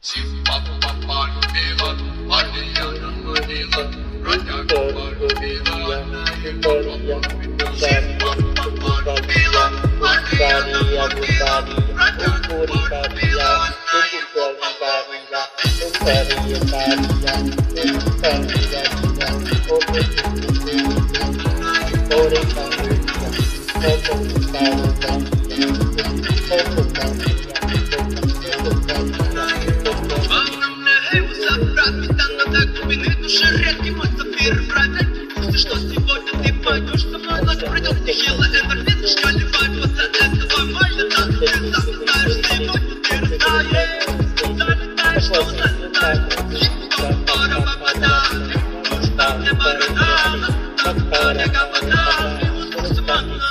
Что сегодня ты пойдешь со мной, ночь придет тяжелая энергия, я ливаю вот от этого майя, да, ты залетаешь, сегодня ты растаешь, залетаешь, что залетаешь, легко, пара вода, нужна мне борода, дорога вода, минус манна.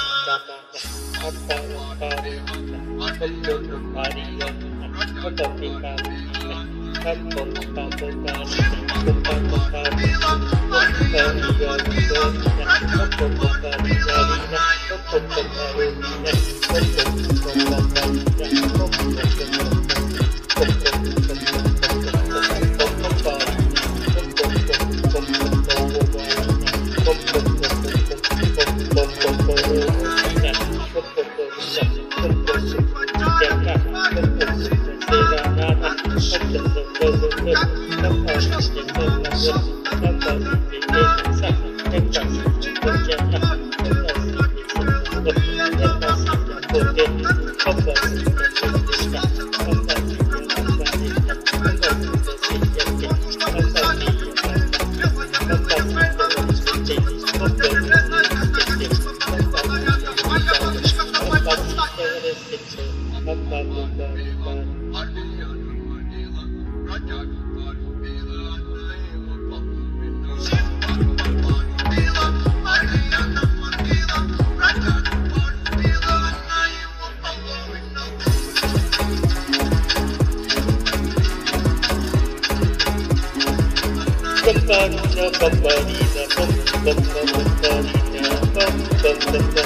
Bum bum bum bum bum bum bum bum bum bum bum bum bum.